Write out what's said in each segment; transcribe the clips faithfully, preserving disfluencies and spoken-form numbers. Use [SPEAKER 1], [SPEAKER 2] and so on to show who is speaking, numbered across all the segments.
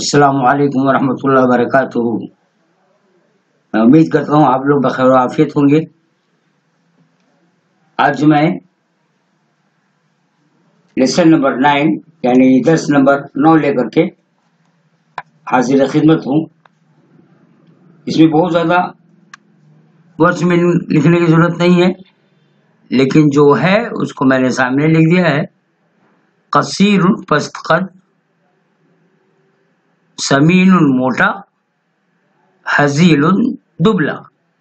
[SPEAKER 1] السلام علیکم ورحمۃ اللہ وبرکاتہ۔ میں امید کرتا ہوں آپ لوگ بخیر و عافیت ہوں گے۔ آج میں لیسن نمبر نائن یعنی درس نمبر نو لے کر کے حاضر خدمت ہوں۔ اس میں بہت زیادہ ورڈز میں لکھنے کی ضرورت نہیں ہے، لیکن جو ہے اس کو میں نے سامنے لکھ دیا ہے۔ قصیر پست قد، سمین موٹا، حزیل دبلا۔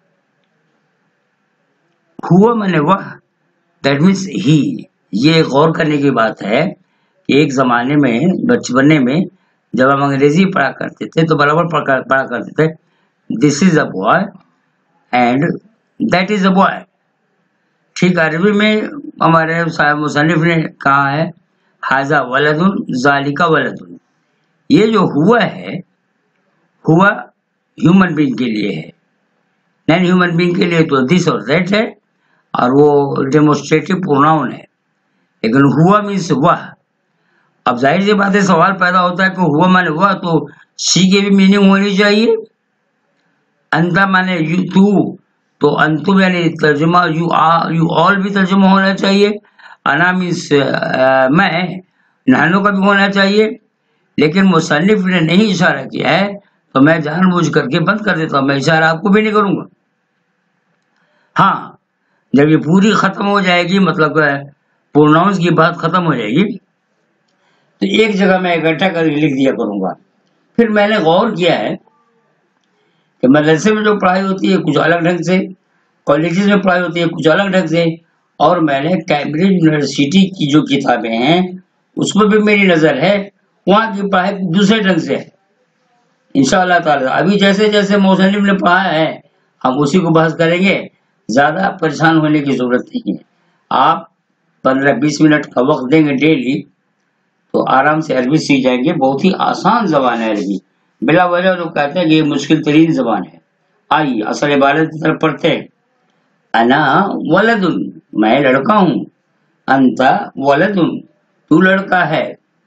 [SPEAKER 1] ہوا میں نے وہ دیٹ مینس ہی۔ یہ غور کرنے کی بات ہے کہ ایک زمانے میں بچپنے میں جب ہم انگریزی پڑھا کرتے تھے تو برابر پڑھا کرتے تھے this is a boy and that is a boy. ٹھیک عربی میں ہمارے صاحب مصنف نے کہا ہے ھذا ولد ذالک ولد۔ یہ جو ہوا ہے ہوا ہیومن بینگ کے لیے ہے، نان ہیومن بینگ کے لیے تو دس اور دیٹ ہے اور وہ ڈیمونسٹریٹو پروناؤن ہے، لیکن ہوا مینس وہ۔ اب ظاہر سی بات ہے سوال پیدا ہوتا ہے کہ ہوا مانے وہ تو سی کی بھی میننگ ہونی چاہیے، انتا مانے یو تو تو انتم یعنی ترجمہ یو یو آل بھی ترجمہ ہونا چاہیے، انا مینس میں، نحنو کا بھی ہونا چاہیے، لیکن مصنف نے نہیں اشارہ کیا ہے تو میں جان بوجھ کر کے بند کر دیتا ہوں، میں اشارہ آپ کو بھی نہیں کروں گا۔ ہاں جب یہ پوری ختم ہو جائے گی، مطلب پروناؤنس کی بات ختم ہو جائے گی تو ایک جگہ میں اکٹھا کر کے لکھ دیا کروں گا۔ پھر میں نے غور کیا ہے کہ مدرسے میں جو پڑھائی ہوتی ہے کچھ الگ ڈھنگ سے، کالجز میں پڑھائی ہوتی ہے کچھ الگ ڈھنگ سے، اور میں نے کیمبرج یونیورسٹی کی جو کتابیں ہیں اس میں بھی میری نظر ہے وہاں کی پڑھائی دوسرے ڈھنگ سے ہے۔ انشاءاللہ تعالی ابھی جیسے جیسے مصنف نے پڑھا ہے ہم اسی کو بحث کریں گے، زیادہ پریشان ہونے کی ضرورت نہیں ہے۔ آپ پندرہ بیس منٹ کا وقت دیں گے ڈیلی تو آرام سے عربی سیکھ جائیں گے۔ بہت ہی آسان زبان ہے عربی، بلا وجہ لوگ کہتے ہیں کہ یہ مشکل ترین زبان ہے۔ آئیے اصل عبارت کی طرف پڑھتے ہیں۔ انا ولد، میں لڑکا ہوں، انت ولد، تو لڑکا ہے،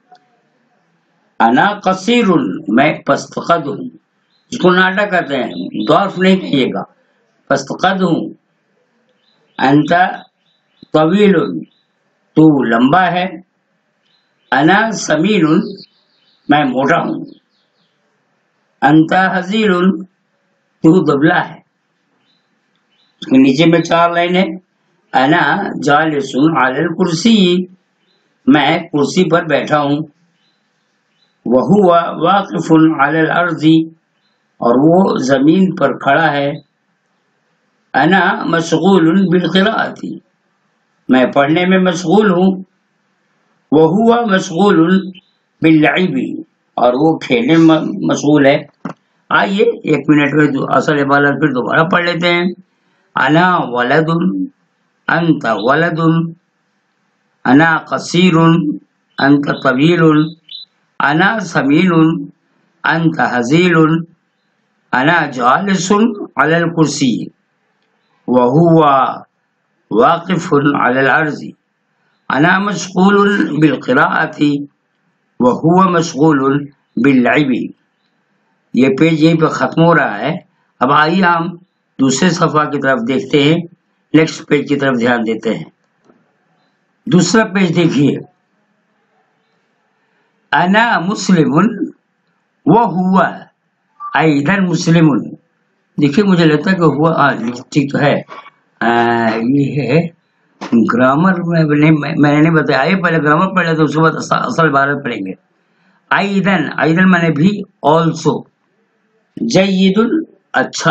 [SPEAKER 1] انا قصیر، میں پست قد ہوں، جس کو ناٹا کہتے ہیں، ڈوارف نہیں کہیے گا، پست قد ہوں، انت طویل، تو لمبا ہے، انا سمین، میں موٹا ہوں، انت حزیر، تو دبلا ہے۔ اس کے نیچے میں چار لائن ہے۔ انا جالس علی الکرسی، میں کرسی پر بیٹھا ہوں، وہو واقف علی الارض، اور وہ زمین پر کھڑا ہے، انا مشغول بالقراءۃ، میں پڑھنے میں مشغول ہوں، وہو مشغول باللعب، اور وہ کھیلنے میں مشغول ہے۔ آئیے ایک منٹ میں جو اصل عبارت پھر دوبارہ پڑھ لیتے ہیں۔ انا ولد، انت ولد، انا قصیر، انت طویل، انا سمین، انت حزیل، انا جالس علی الکرسی، وہو واقف علی الارض، انا مشغول بالقراءۃ، وہو مشغول باللعب۔ یہ پیج یہیں پہ ختم ہو رہا ہے۔ اب آئیے ہم دوسرے صفحہ کی طرف دیکھتے ہیں، نیکسٹ پیج کی طرف دھیان دیتے ہیں۔ دوسرا پیج دیکھیے، انا مسلم وہو ایضا مسلم۔ دیکھیے مجھے لگتا ہے کہ ہوا ٹھیک تو ہے، یہ ہے گرامر میں میں نے نہیں بتایا، آئیے پہلے گرامر پڑھ لیتے اس کے بعد اصل عبارت پڑھیں گے۔ ایضا، ایضا میں نے بھی، آلسو، جید اچھا،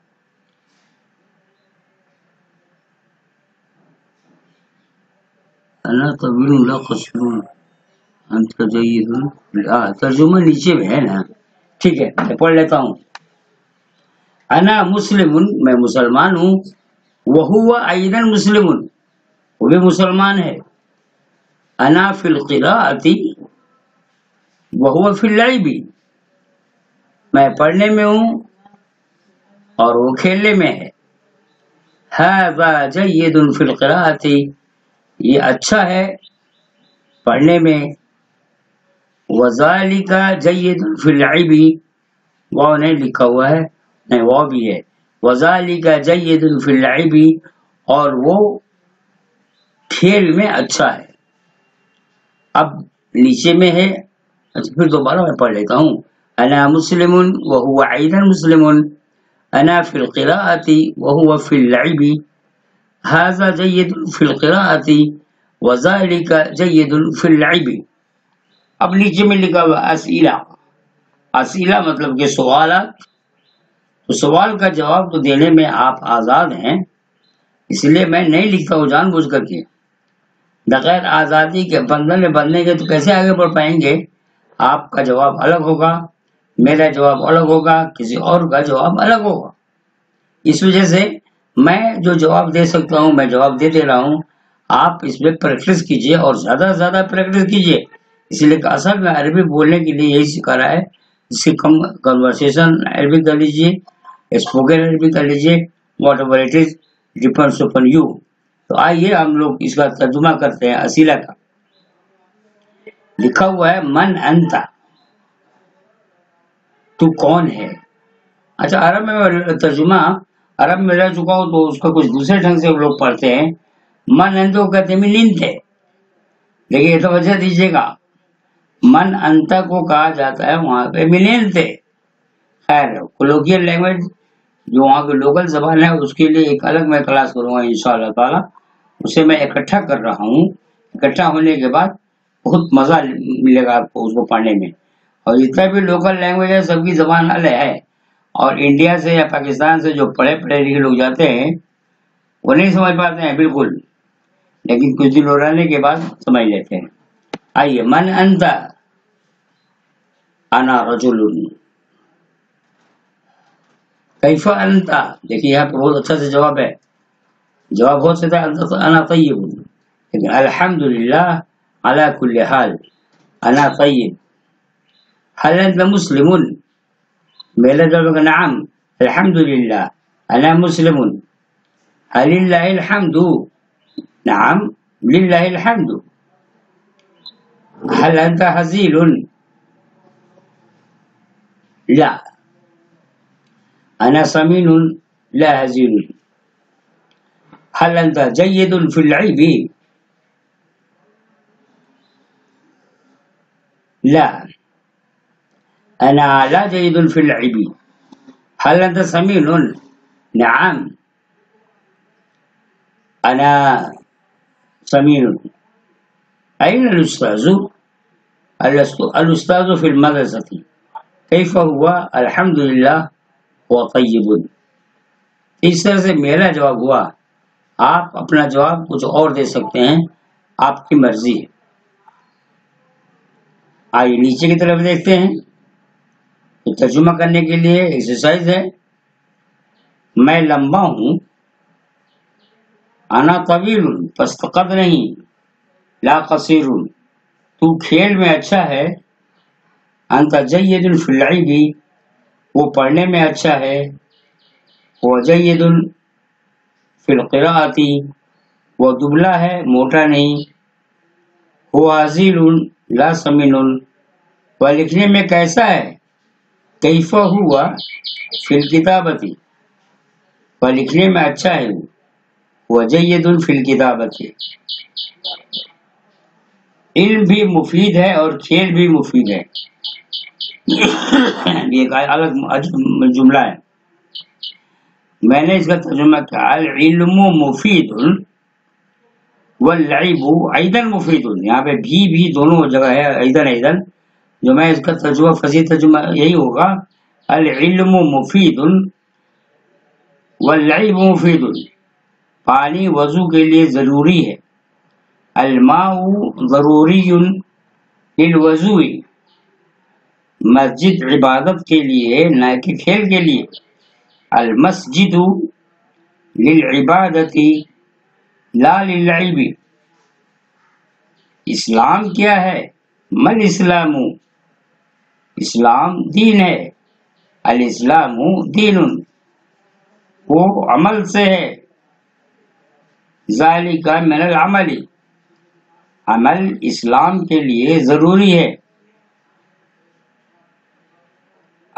[SPEAKER 1] انا طویل لا قصیر، انت جید، ترجمہ نیچے میں ہے نا، ٹھیک ہے میں پڑھ لیتا ہوں۔ انا مسلم، میں مسلمان ہوں، وہو ایضا مسلم، وہ بھی مسلمان ہے، انا فی القراءۃ وہو فی اللعب، میں پڑھنے میں ہوں اور وہ کھیلنے میں ہے۔ ھذا جید فی القراءۃ، یہ اچھا ہے پڑھنے میں، وذالک جید فی العب، واو نہیں لکھا ہوا ہے، نہیں واو بھی ہے، وذالک جید فی العب، اور وہ کھیل میں اچھا ہے. اب نیچے میں ہے، اچھا پھر دوبارہ میں پڑھ لیتا ہوں. انا مسلم وهو ایضا مسلم، انا فی القراءة وهو فی اللعب، هذا جید فی القراءة وذلك جید فی اللعب. اب نیچے میں لکھا ہوا اسئلہ، اسئلہ مطلب کہ سوالات. تو سوال کا جواب تو دینے میں آپ آزاد ہیں، اس لیے میں نہیں لکھتا ہوں جان بوجھ کر کے. بغیر آزادی کے بندھن میں بندھنے کے تو کیسے آگے بڑھ پائیں گے؟ آپ کا جواب الگ ہوگا، میرا جواب الگ ہوگا، کسی اور کا جواب الگ ہوگا. اس وجہ سے میں جو جواب دے سکتا ہوں میں جواب دے دے رہا ہوں. آپ اس میں پریکٹس کیجئے اور زیادہ سے زیادہ پریکٹس کیجئے. اس لیے کہ اصل میں عربی بولنے کے لیے یہی سکھا رہا ہے. اس کی کم کنورسیشن عربی کر لیجئے، اسپوکن عربی کر لیجئے، whatever it is depends upon you. تو آئیے ہم لوگ اس کا ترجمہ کرتے ہیں اسئلہ کا. لکھا ہوا ہے من انتا، تو کون ہے. اچھا عرب میں ترجمہ عرب میں رہ چکا ہوں تو اس کا کچھ دوسرے ڈھنگ سے لوگ پڑھتے ہیں. من انتا کو کہتے ہیں ملنتے، لیکن یہ توجہ دیجیے گا من انتا کو کہا جاتا ہے وہاں پہ ملنتے. خیر کولوکیل لینگویج جو وہاں کی لوکل زبان ہے اس کے لیے ایک الگ میں کلاس کروں گا انشاءاللہ تعالی. اسے میں اکٹھا کر رہا ہوں، اکٹھا ہونے کے بعد بہت مزہ ملے گا آپ کو اس کو پڑھنے میں. اور جتنا بھی لوکل لینگویج ہے سب کی زبان الگ ہے، اور انڈیا سے یا پاکستان سے جو پڑھے پڑھے لکھے لوگ جاتے ہیں وہ نہیں سمجھ پاتے ہیں بالکل، لیکن کچھ دن رہنے کے بعد سمجھ لیتے ہیں. آئیے من انتا، انا رجل. کیف انتا، دیکھیے یہاں پہ بہت اچھا سے جواب ہے. جواب ہو سکتا ہے انا طیب، لیکن الحمدللہ علی کل حال انا طیب. هل انت مسلم، میرا جواب ہے نعم الحمدللہ انا مسلم. هل للہ الحمد، نعم للہ الحمد. هل انت حزین، لا انا سمین لا حزین. هل انت جید فی العلم، لا انا لا جید فی العلم. هل انت سمین، نعم انا سمین. اين الاستاذ، الاستاذ في المدرسة. كيف هو، الحمد للہ هو طیب. اس طرح سے میرا جواب ہوا. آپ اپنا جواب کچھ اور دے سکتے ہیں، آپ کی مرضی ہے. آئیے نیچے کی طرف دیکھتے ہیں. تو ترجمہ کرنے کے لیے ایکسرسائز ہے. میں لمبا ہوں، انا طویل پس قد نہیں، لا قصیر. تو کھیل میں اچھا ہے، انت جید فی اللعب، وہ پڑھنے میں اچھا ہے، وہ جید فی القراءۃ، وہ دبلا ہے موٹا نہیں، وہ عزیل لا سمین. وہ لکھنے میں کیسا ہے، کیف ہوا فی الکتابۃ، وہ لکھنے میں اچھا ہے، وہ جید فی الکتابۃ. علم بھی مفید ہے اور کھیل بھی مفید ہے. یہ ایک الگ جملہ ہے، میں نے اس کا ترجمہ کیا. العلم مفید واللعب ایضا مفید. یہاں پہ بھی بھی دونوں جگہ ہے، ایضا ایضا. جو میں اس کا ترجمہ فصیح ترجمہ یہی ہوگا، العلم مفید واللعب مفید. پانی وضو کے لیے ضروری ہے. الماء ضروری للوضوء، مسجد عبادت کے لیے نہ کہ کھیل کے لیے. المسجد للعبادت لا للعب. اسلام کیا ہے، مل اسلام، اسلام دین ہے. الاسلام دین، وہ عمل سے ہے. ذالک من العمل، عمل اسلام کے لیے ضروری ہے.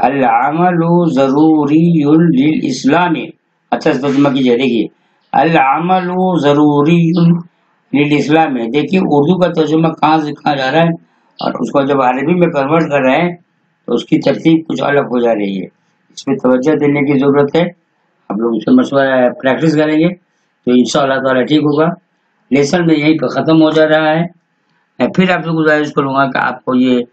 [SPEAKER 1] العمل ضروری للاسلام. اچھا ترجمہ کیجیے. دیکھیے العمل ضروری للاسلام ہے. دیکھیے اردو کا ترجمہ کہاں سے کہاں جا رہا ہے اور اس کو جب عربی میں کنورٹ کر رہے ہیں تو اس کی ترتیب کچھ الگ ہو جا رہی ہے. اس میں توجہ دینے کی ضرورت ہے. ہم لوگ اس سے مشورہ پریکٹس کریں گے تو انشاءاللہ تعالیٰ ٹھیک ہوگا. لیسن میں یہیں پہ ختم ہو جا رہا ہے. میں پھر آپ سے گزارش کروں گا کہ آپ کو یہ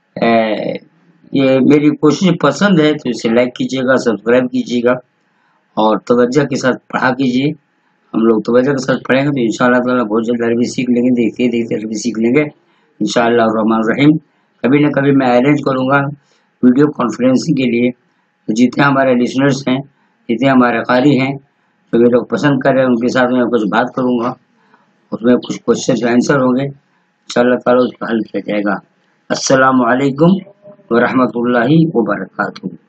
[SPEAKER 1] یہ میری کوشش پسند ہے تو اسے لائک کیجیے گا, سبسکرائب کیجیے گا اور توجہ کے ساتھ پڑھا کیجیے. ہم لوگ توجہ کے ساتھ پڑھیں گے تو انشاءاللہ تعالیٰ بہت جلد عربی سیکھ لیں گے. دیکھتے دیکھتے عربی سیکھ لیں گے انشاءاللہ الرحمن الرحیم. کبھی نہ کبھی میں ارینج کروں گا ویڈیو کانفرنسنگ کے لیے. جتنے ہمارے لسنرس ہیں, جتنے ہمارے قاری ہیں, جو یہ لوگ پسند کر رہے ہیں ان کے ساتھ میں کچھ بات کروں گا. اس میں کچھ کوشچن آنسر ہوں گے انشاءاللہ تعالیٰ اس کو حل کیا جائے گا. السلام علیکم ورحمۃ اللہ وبرکاتہ.